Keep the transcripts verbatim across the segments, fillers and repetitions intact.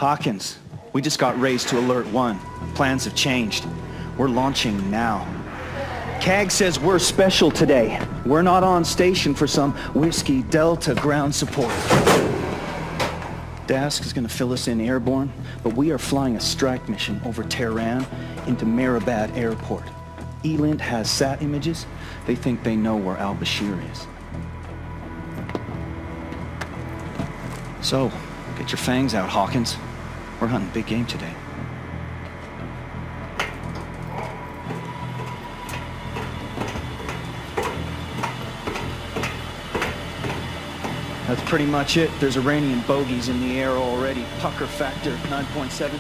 Hawkins, we just got raised to Alert One. Plans have changed. We're launching now. C A G says we're special today. We're not on station for some Whiskey Delta ground support. Dask is gonna fill us in airborne, but we are flying a strike mission over Tehran into Mehrabad Airport. E-Lint has sat images. They think they know where al-Bashir is. So, get your fangs out, Hawkins. We're hunting big game today. That's pretty much it. There's Iranian bogeys in the air already. Pucker factor nine point seven.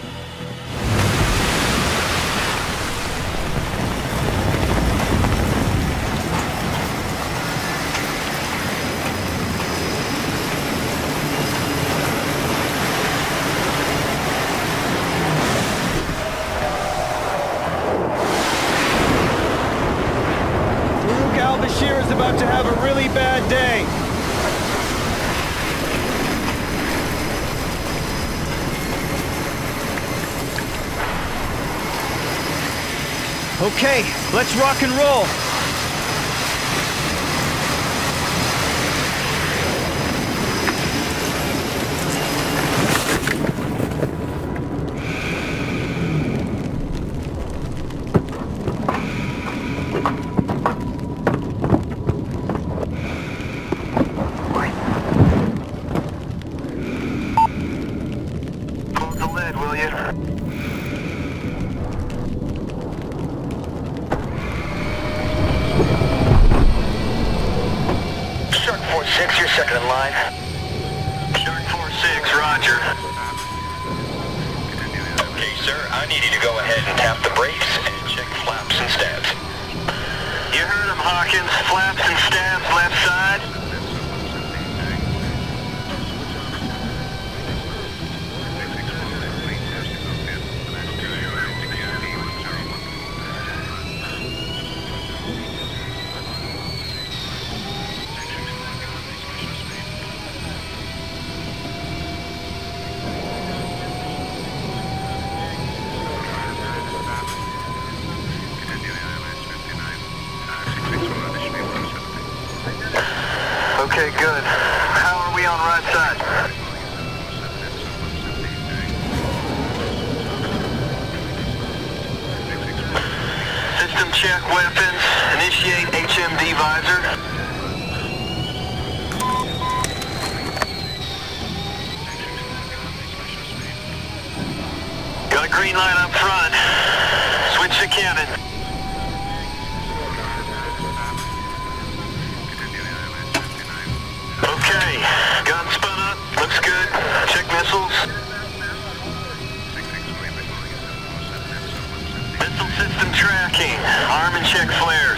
Farouk al-Bashir is about to have a really bad day. Okay, let's rock and roll. Close the lid, will you? Six, you're second in line. Shark four six, roger. Okay, sir, I need you to go ahead and tap the brakes and check flaps and stabs. You heard him, Hawkins. Flaps and stabs left side. Okay, good. How are we on right side? System check weapons. Initiate H M D visor. Got a green light up front. Switch to cannon. Okay, gun spun up, looks good. Check missiles. Missile system tracking. Arm and check flares.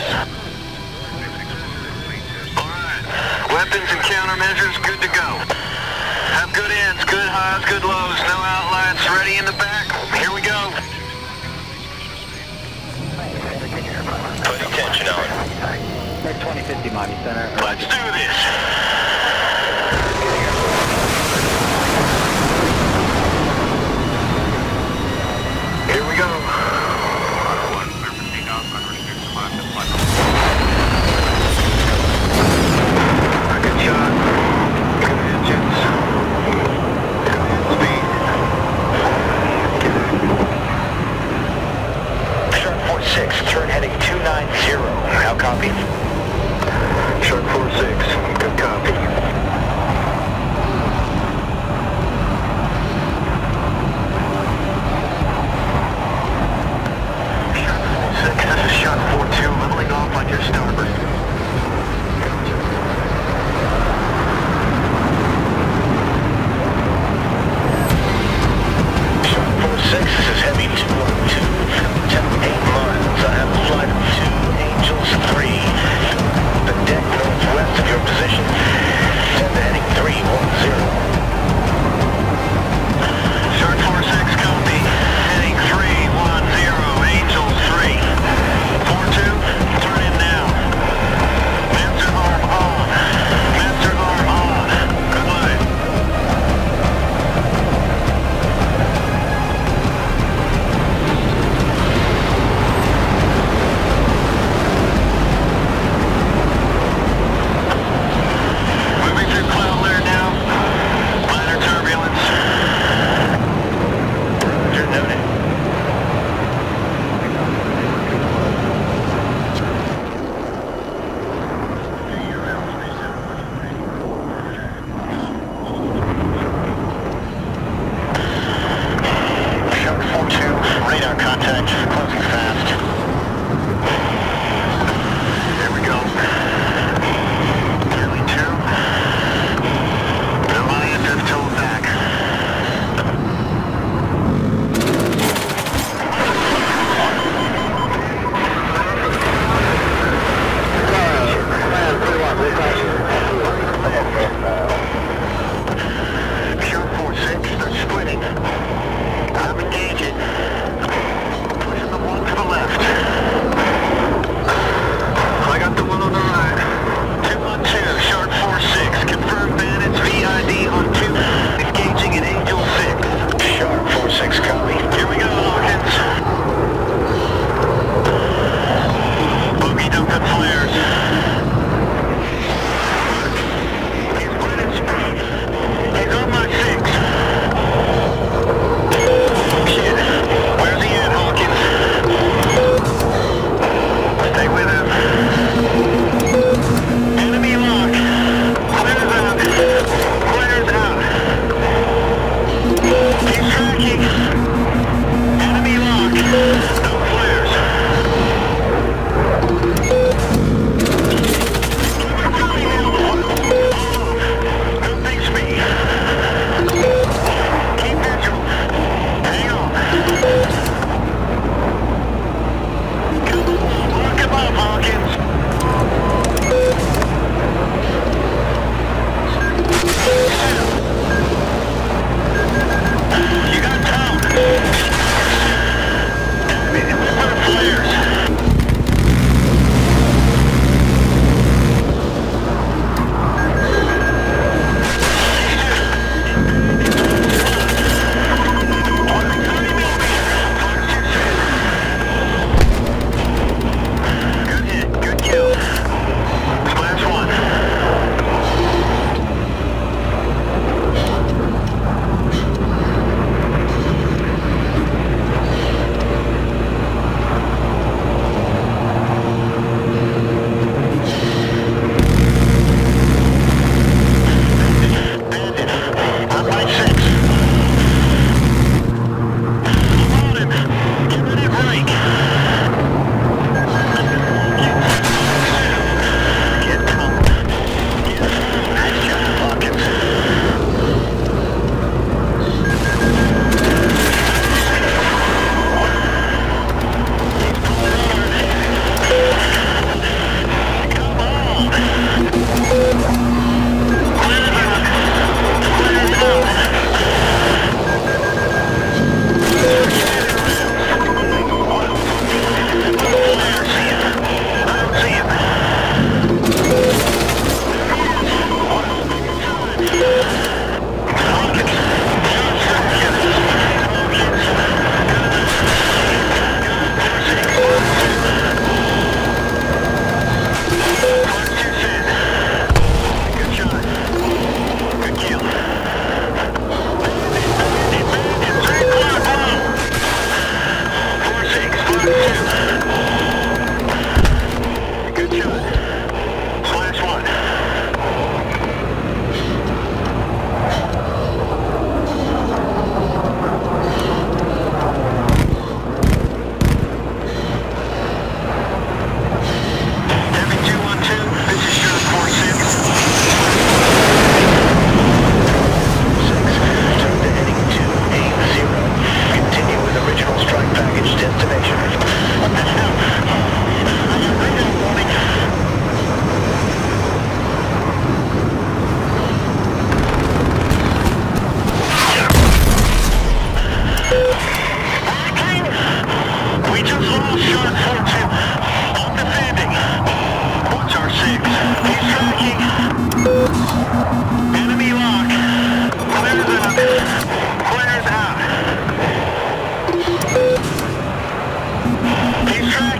Alright, weapons and countermeasures good to go. Have good ends, good highs, good lows, no outlines, ready in the back. Here we go. Putting tension on. twenty fifty Miami Center. Let's do this. Here we go. Good shot. Good engines. Good speed. Shark four six, turn heading two nine zero. How copy? Shark four six. Good copy. This is Shark four two, leveling off on your starboard. Shark four six, this is Heavy two one two, ten eight miles. I have a flight of two Angels three, the deck northwest of your position.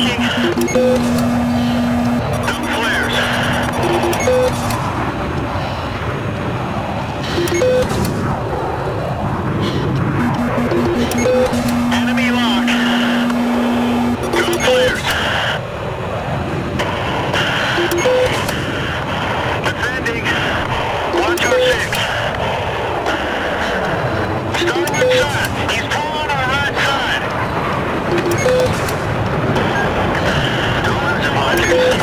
tracking. No flares. Enemy lock. No flares. Defending. Watch our six. Starboard side. He's pulling on our right side. Doors and lockers.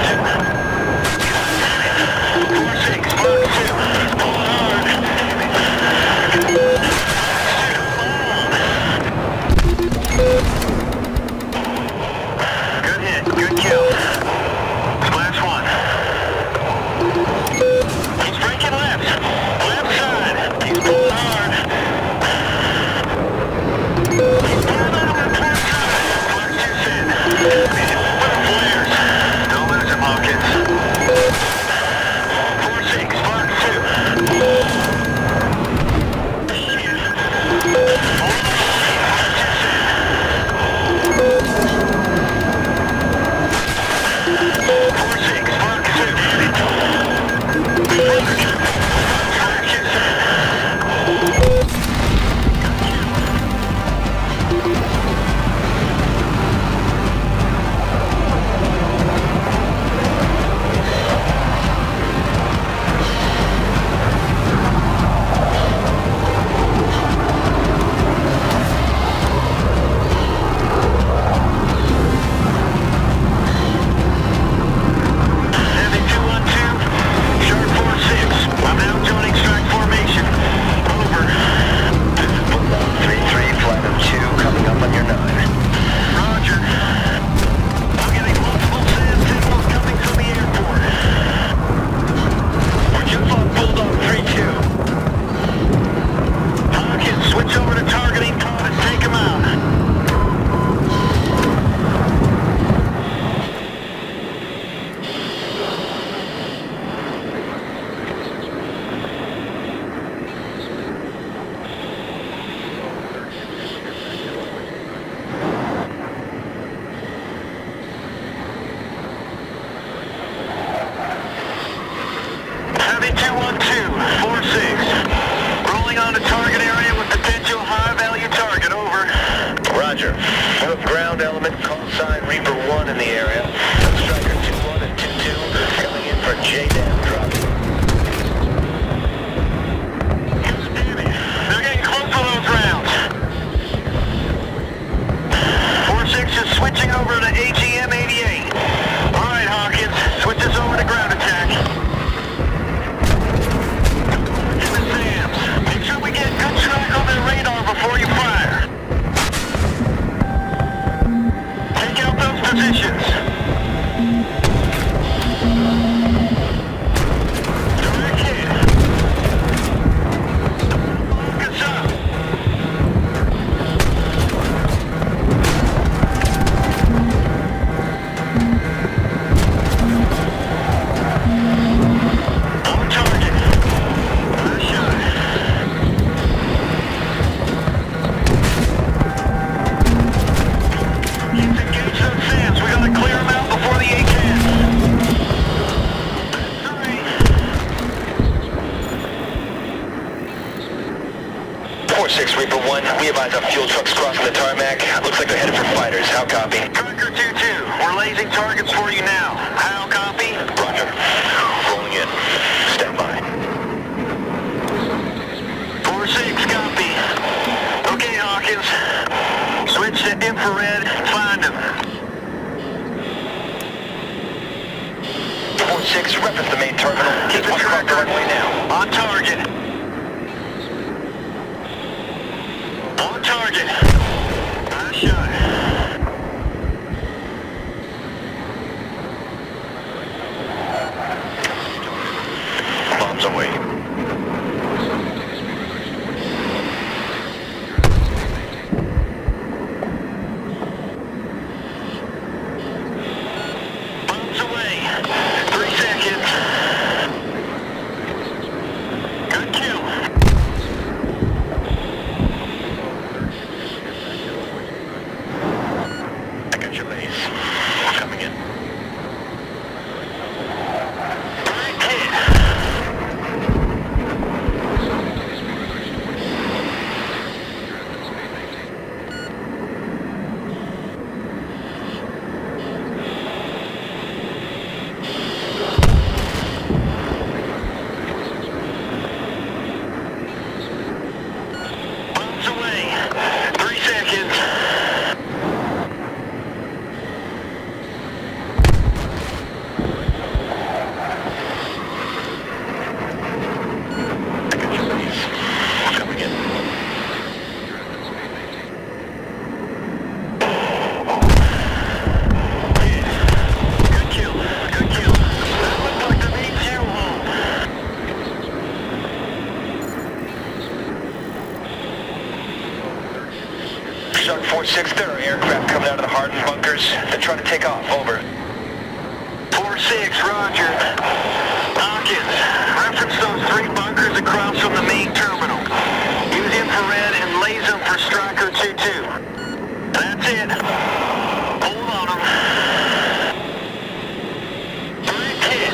four six, Mark two. He's pulling hard. Good hit. Good kill. Splash one. He's breaking left. Left side. He's pulling hard. He's pulling out on the left side. Splash two set. With flares. Don't lose him, Hawkins. four six, Spark two. four six, Spark two. Heavy two one two, Shark four six. I'm now joining strike formation. Over. This is Bulldog three three, flight of two, coming up on your nine. Roger. I'm getting multiple sand signals coming from the airport. We're just on Bulldog three two. Hawkins, switch over to targeting pod and take him out. Heavy two one two, four six. Rolling on to target area with potential high-value target, over. Roger. We have ground element, call sign Reaper one in the area. Striker two one and two two, coming in for J DAM drop. God damn it. They're getting close to those rounds. four six is switching over to A G M eighty-eight. All right, Hawkins, switch us over to ground attack. Get the Sams. Make sure we get good track on their radar before you fire. Take out those positions. Direct hit. Focus up. On target. Nice shot. Let's engage those Sams. We gotta clear them out before the A ten. Three. four six Reaper one, we have eyes on fuel trucks crossing the tarmac. Looks like they're headed for fighters. How copy? Tracker two two, we're lasing targets for you now. How copy? Roger. Rolling in. Stand by. four six, copy. Okay, Hawkins. Switch to infrared, find him. four six, reference the main terminal. Keep the One o'clock tracker runway now. on target. On target. Nice shot. Bombs away. Bombs away. Three seconds. Good kill. I got your base. They're trying to take off. Over. four six, roger. Hawkins, reference those three bunkers across from the main terminal. Use infrared and laze them for Striker two two. That's it. Hold on them. Bridge hit.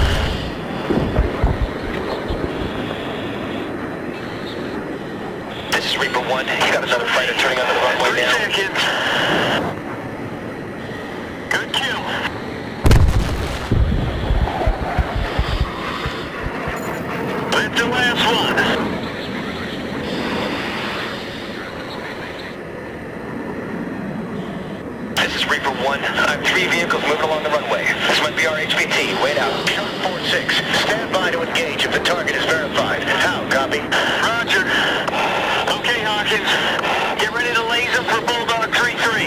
This is Reaper one. You got another fighter turning onto the runway Three now. seconds. Good kill. That's the last one. This is Reaper one. I have three vehicles moving along the runway. This might be our H P T. Wait out. Shark four six. Stand by to engage if the target is verified. How? Copy? Roger. Okay, Hawkins. Get ready to laze them for Bulldog three three.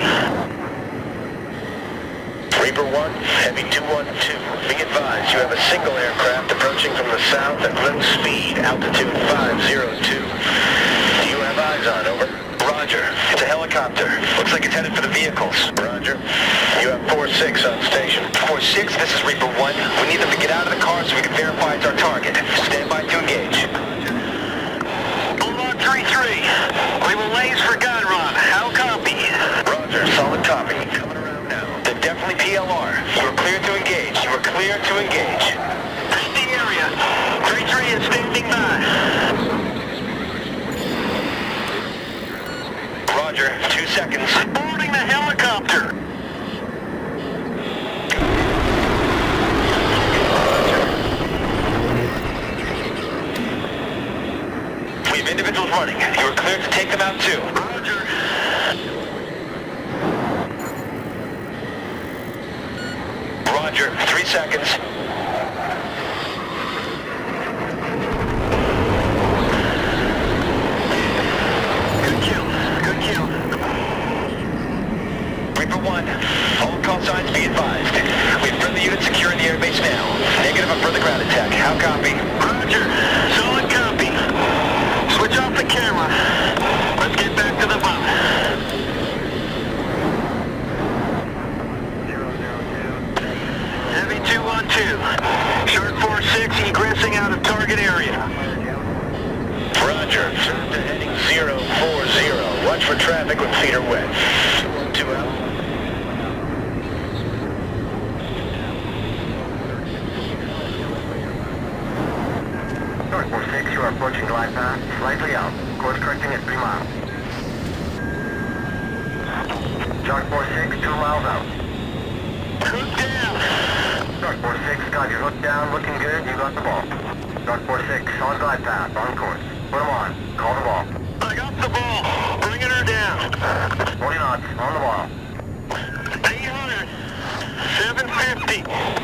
Reaper one, Heavy two one two. Be advised, you have a single aircraft approaching from the south at low speed, altitude five zero two. Do you have eyes on, over? Roger. It's a helicopter. Looks like it's headed for the vehicles. Roger. You have four six on station. four six, this is Reaper one. We need them to get out of the car so we can verify it's our target. Stand by to engage. Bulldog three three. We will laze for gun run. How copy? Roger. Solid copy. Coming around now. They're definitely P L R. You are clear to engage. You are clear to engage. Read the area. three three is standing by. Roger. Two seconds. Boarding the helicopter. We have individuals running. You are cleared to take them out too. Roger. Roger. Three seconds. Good kill. Good kill. Reaper one. All call signs be advised. We have friendly units securing the airbase now. Negative on further ground attack. How copy? Roger. Solid copy. Switch off the camera. Let's get back to the boat. Heavy two one two. Shark four six egressing out of target area. Roger. Turn to heading zero four zero. Watch for traffic when feet are wet. Two out. Shark four six, you are approaching glide path, slightly out. Course correcting at three miles. Shark four six, two miles out. Hook down. Shark four six, got your hook down, looking good, you got the ball. Shark four six, on glide path, on course. Put them on, call the ball. I got the ball. Bringing her down. forty knots, on the ball. eight hundred. seven fifty.